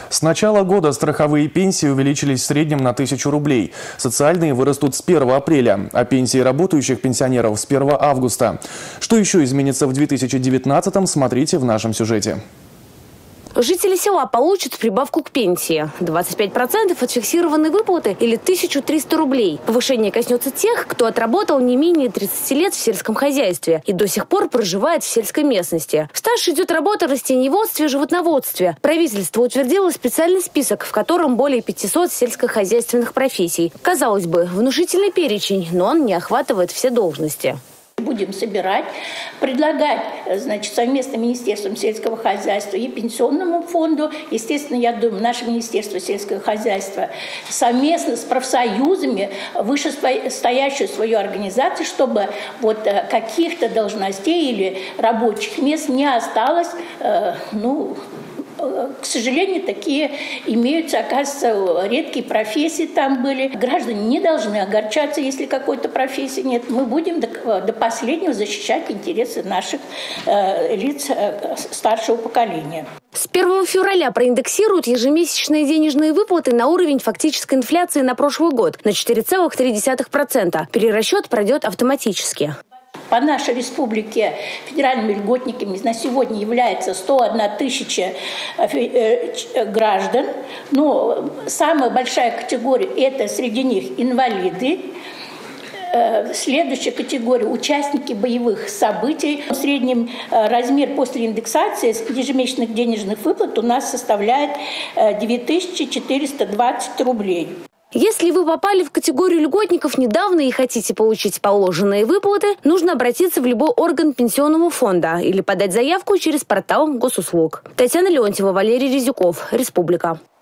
С начала года страховые пенсии увеличились в среднем на 1000 рублей. Социальные вырастут с 1 апреля, а пенсии работающих пенсионеров с 1 августа. Что еще изменится в 2019-м, смотрите в нашем сюжете. Жители села получат прибавку к пенсии. 25% от фиксированной выплаты или 1300 рублей. Повышение коснется тех, кто отработал не менее 30 лет в сельском хозяйстве и до сих пор проживает в сельской местности. В стаж идет работа в растениеводстве и животноводстве. Правительство утвердило специальный список, в котором более 500 сельскохозяйственных профессий. Казалось бы, внушительный перечень, но он не охватывает все должности. Будем собирать, предлагать, совместно Министерством сельского хозяйства и Пенсионному фонду. Естественно, я думаю, наше Министерство сельского хозяйства совместно с профсоюзами, вышестоящую свою организацию, чтобы каких-то должностей или рабочих мест не осталось, к сожалению, такие имеются, оказывается, редкие профессии там были. Граждане не должны огорчаться, если какой-то профессии нет. Мы будем до последнего защищать интересы наших лиц старшего поколения. С 1 февраля проиндексируют ежемесячные денежные выплаты на уровень фактической инфляции на прошлый год на 4,3%. Перерасчет пройдет автоматически. По нашей республике федеральными льготниками на сегодня является 101 тысяча граждан. Но самая большая категория – это среди них инвалиды. Следующая категория – участники боевых событий. В среднем размер после индексации ежемесячных денежных выплат у нас составляет 9420 рублей. Если вы попали в категорию льготников недавно и хотите получить положенные выплаты, нужно обратиться в любой орган Пенсионного фонда или подать заявку через портал госуслуг. Татьяна Леонтьева, Валерий Резюков, Республика.